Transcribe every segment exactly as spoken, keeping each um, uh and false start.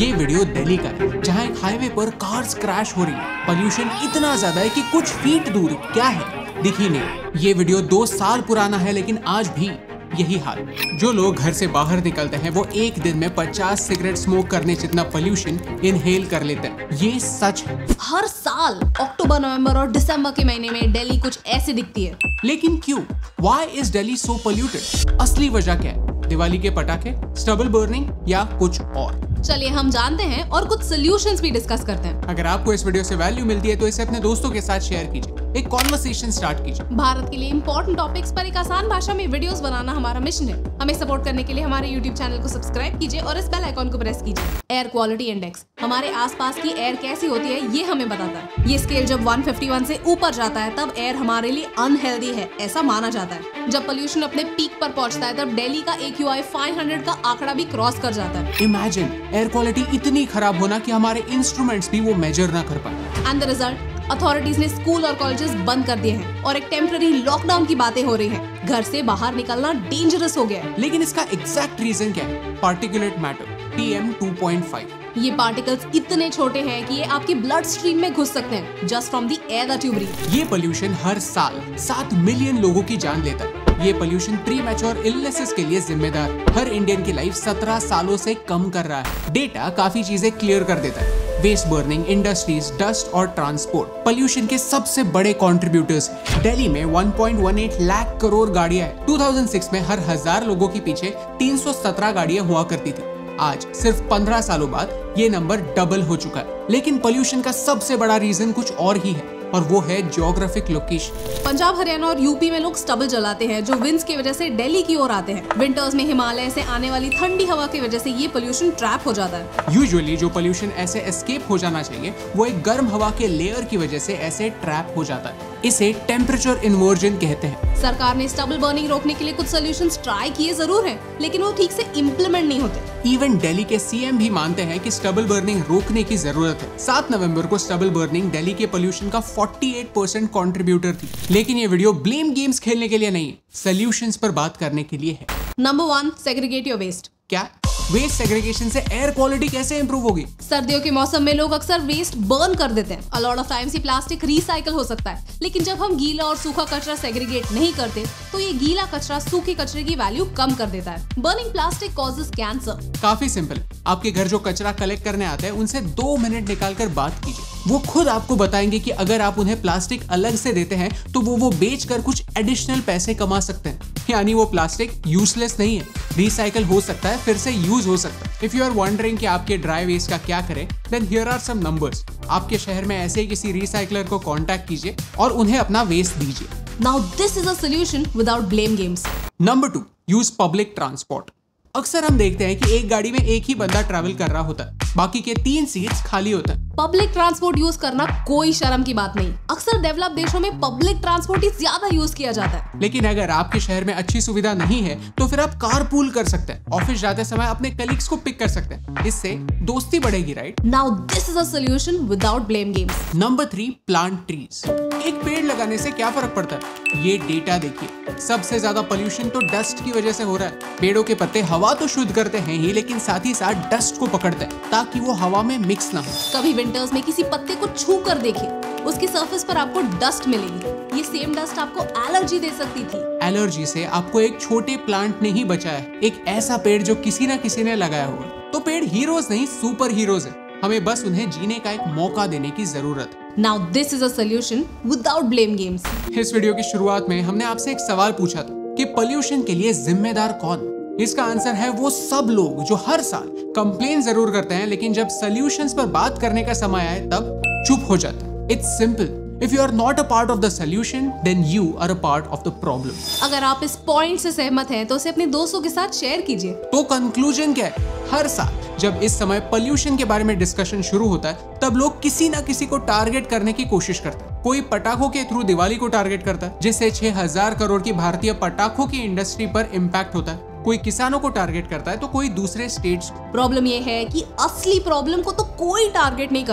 ये वीडियो दिल्ली का है, जहाँ एक हाईवे पर कार्स क्रैश हो रही है। पोल्यूशन इतना ज्यादा है कि कुछ फीट दूर क्या है दिख ही नहीं। ये वीडियो दो साल पुराना है, लेकिन आज भी यही हाल। जो लोग घर से बाहर निकलते हैं वो एक दिन में पचास सिगरेट स्मोक करने जितना पोल्यूशन इनहेल कर लेते हैं। ये सच है। हर साल अक्टूबर, नवंबर और दिसंबर के महीने में दिल्ली कुछ ऐसी दिखती है। लेकिन क्यों? Why is Delhi so polluted? असली वजह क्या है? दिवाली के पटाखे, स्टबल बर्निंग या कुछ और? चलिए हम जानते हैं और कुछ सॉल्यूशंस भी डिस्कस करते हैं। अगर आपको इस वीडियो से वैल्यू मिलती है तो इसे अपने दोस्तों के साथ शेयर कीजिए, एक कॉन्वर्सेशन स्टार्ट कीजिए। भारत के लिए इंपॉर्टेंट टॉपिक्स पर एक आसान भाषा में वीडियोस बनाना हमारा मिशन है। हमें सपोर्ट करने के लिए हमारे यूट्यूब चैनल को सब्सक्राइब कीजिए और इस बेल आइकॉन को प्रेस कीजिए। एयर क्वालिटी इंडेक्स हमारे आसपास की एयर कैसी होती है ये हमें बताता है। ये स्केल जब एक सौ इक्यावन से ऊपर जाता है तब एयर हमारे लिए अनहेल्दी है ऐसा माना जाता है। जब पोल्यूशन अपने पीक पर पहुंचता है तब दिल्ली का ए क्यू आई पाँच सौ का आंकड़ा भी क्रॉस कर जाता है। इमेजिन एयर क्वालिटी इतनी खराब होना कि हमारे इंस्ट्रूमेंट्स भी वो मेजर ना कर पाए। एंड द रिजल्ट, अथॉरिटीज ने स्कूल और कॉलेजेस बंद कर दिए हैं और एक टेम्पररी लॉकडाउन की बातें हो रही हैं। घर से बाहर निकलना डेंजरस हो गया है। लेकिन इसका एग्जैक्ट रीजन क्या है? Particulate matter, P M two point five. ये पार्टिकल्स इतने छोटे हैं कि ये आपके ब्लड स्ट्रीम में घुस सकते हैं just from the air that you breathe. ये पोल्यूशन हर साल सात मिलियन लोगों की जान लेता है। ये पोल्यूशन प्री मैच्योर इलनेसेस के लिए जिम्मेदार हर इंडियन की लाइफ सत्रह सालों से कम कर रहा है। डेटा काफी चीजें क्लियर कर देता है। वेस्ट बर्निंग, इंडस्ट्रीज, डस्ट और ट्रांसपोर्ट पोल्यूशन के सबसे बड़े कंट्रीब्यूटर्स। दिल्ली में एक पॉइंट एक आठ लाख करोड़ गाड़ियां हैं। दो हज़ार छह में हर हजार लोगों के पीछे तीन सौ सत्रह गाड़ियां हुआ करती थी। आज सिर्फ पंद्रह सालों बाद ये नंबर डबल हो चुका है। लेकिन पोल्यूशन का सबसे बड़ा रीजन कुछ और ही है और वो है जियोग्राफिक लोकेशन। पंजाब, हरियाणा और यूपी में लोग स्टबल जलाते हैं जो विंड्स की वजह से दिल्ली की ओर आते हैं। विंटर्स में हिमालय से आने वाली ठंडी हवा की वजह से ये पोल्यूशन ट्रैप हो जाता है। यूजुअली जो पोल्यूशन ऐसे एस्केप हो जाना चाहिए वो एक गर्म हवा के लेयर की वजह से ऐसे ट्रैप हो जाता है। इसे टेम्परेचर इन्वर्जन कहते हैं। सरकार ने स्टबल बर्निंग रोकने के लिए कुछ सॉल्यूशंस ट्राई किए जरूर हैं, लेकिन वो ठीक से इम्प्लीमेंट नहीं होते। इवन दिल्ली के सी एम भी मानते हैं कि स्टबल बर्निंग रोकने की जरूरत है। सात नवंबर को स्टबल बर्निंग दिल्ली के पोल्यूशन का अड़तालीस परसेंट कंट्रीब्यूटर थी। लेकिन ये वीडियो ब्लेम गेम्स खेलने के लिए नहीं, सॉल्यूशंस पर बात करने के लिए है। Number one, segregate your waste. क्या वेस्ट सेग्रीगेशन से एयर क्वालिटी कैसे इंप्रूव होगी? सर्दियों के मौसम में लोग अक्सर वेस्ट बर्न कर देते हैं। अ लॉट ऑफ टाइम्स ये प्लास्टिक रिसाइकल हो सकता है, लेकिन जब हम गीला और सूखा कचरा सेग्रीगेट नहीं करते तो ये गीला कचरा सूखे कचरे की वैल्यू कम कर देता है। Burning plastic causes cancer. काफी सिंपल। आपके घर जो कचरा कलेक्ट करने आते हैं उनसे दो मिनट निकाल कर बात कीजिए। वो खुद आपको बताएंगे कि अगर आप उन्हें प्लास्टिक अलग से देते हैं तो वो वो बेच कर कुछ एडिशनल पैसे कमा सकते हैं। यानी वो प्लास्टिक यूजलेस नहीं है, रिसाइकल हो सकता है, फिर से यूज हो सकता है। इफ यू आर वंडरिंग कि आपके ड्राई वेस्ट का क्या करें, then here are some numbers. आपके शहर में ऐसे ही किसी रिसाइकलर को कांटेक्ट कीजिए और उन्हें अपना वेस्ट दीजिए। Now this is a solution without blame games. Number two, use public transport. अक्सर हम देखते हैं कि एक गाड़ी में एक ही बंदा ट्रैवल कर रहा होता है, बाकी के तीन सीट्स खाली होता है। पब्लिक ट्रांसपोर्ट यूज करना कोई शर्म की बात नहीं। अक्सर डेवलप देशों में पब्लिक ट्रांसपोर्ट ही ज्यादा यूज किया जाता है। लेकिन अगर आपके शहर में अच्छी सुविधा नहीं है तो फिर आप कारपूल कर सकते हैं। ऑफिस जाते समय अपने कलीग्स को पिक कर सकते हैं। इससे दोस्ती बढ़ेगी, right? Now this is a solution without blame games. Number three, plant trees. एक पेड़ लगाने से क्या फर्क पड़ता है? ये डेटा देखिए। सबसे ज्यादा पोल्यूशन तो डस्ट की वजह से हो रहा है। पेड़ों के पत्ते हवा तो शुद्ध करते हैं ही, लेकिन साथ ही साथ डस्ट को पकड़ते हैं ताकि वो हवा में मिक्स ना हो। कभी विंटर्स में किसी पत्ते को छू कर देखिए, उसकी सरफेस पर आपको डस्ट मिलेगी। ये सेम डस्ट आपको एलर्जी दे सकती थी। एलर्जी से आपको एक छोटे प्लांट ने ही बचाया है, एक ऐसा पेड़ जो किसी ना किसी ने लगाया होगा। तो पेड़ हीरोज नहीं, सुपर हीरोज है। हमें बस उन्हें जीने का एक मौका देने की जरूरत है। Now this is a solution without blame games. इस वीडियो की शुरुआत में हमने आपसे एक सवाल पूछा था कि पोल्यूशन के लिए जिम्मेदार कौन? इसका आंसर है वो सब लोग जो हर साल कंप्लेन जरूर करते हैं, लेकिन जब सॉल्यूशंस पर बात करने का समय आए तब चुप हो जाते हैं। It's simple. If you are not a part of the solution, then you are a part of the problem. अगर आप इस पॉइंट से सहमत हैं तो इसे अपने दोस्तों के साथ शेयर कीजिए। तो कंक्लूजन क्या है? हर साल जब इस समय पोल्यूशन के बारे में डिस्कशन शुरू होता है तब लोग किसी ना किसी को टारगेट करने की कोशिश करते हैं। कोई पटाखों के थ्रू दिवाली को टारगेट करता है, जिससे छह हजार करोड़ की भारतीय पटाखों की इंडस्ट्री पर इम्पैक्ट होता है। कोई किसानों को टारगेट करता है तो कोई दूसरे स्टेट्स। प्रॉब्लम ये है कि असली प्रॉब्लम को तो कोई टारगेट नहीं करता।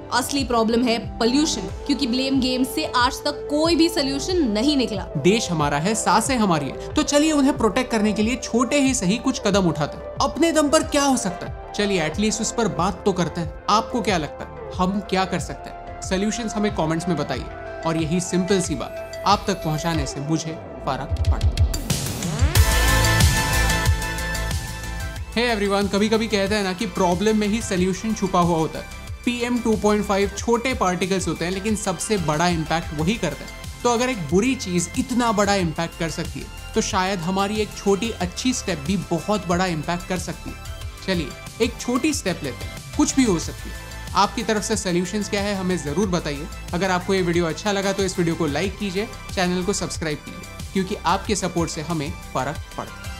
असली प्रॉब्लम है पोल्यूशन, क्योंकि ब्लेम गेम से आज तक कोई भी सोल्यूशन नहीं निकला। देश हमारा है, सांसें हमारी है, तो चलिए उन्हें प्रोटेक्ट करने के लिए छोटे ही सही कुछ कदम उठाते हैं। अपने दम पर क्या हो सकता है, चलिए एटलीस्ट उस पर बात तो करते हैं। आपको क्या लगता है हम क्या कर सकते हैं? सॉल्यूशंस हमें कमेंट्स में बताइए, और यही सिंपल सी बात आप तक पहुंचाने से मुझे फर्क पड़ता है। हे एवरीवन, कभी कभी कहते हैं ना कि प्रॉब्लम में ही सॉल्यूशन छुपा हुआ होता है। P M two point five छोटे पार्टिकल्स होते हैं, लेकिन सबसे बड़ा इम्पैक्ट वही करते हैं। तो अगर एक बुरी चीज इतना बड़ा इम्पैक्ट कर सकती है, तो शायद हमारी एक छोटी अच्छी स्टेप भी बहुत बड़ा इम्पैक्ट कर सकती है। चलिए एक छोटी स्टेप लेते हैं, कुछ भी हो सकती है। आपकी तरफ से सॉल्यूशंस क्या है हमें जरूर बताइए। अगर आपको ये वीडियो अच्छा लगा तो इस वीडियो को लाइक कीजिए, चैनल को सब्सक्राइब कीजिए, क्योंकि आपके सपोर्ट से हमें फर्क पड़ता है।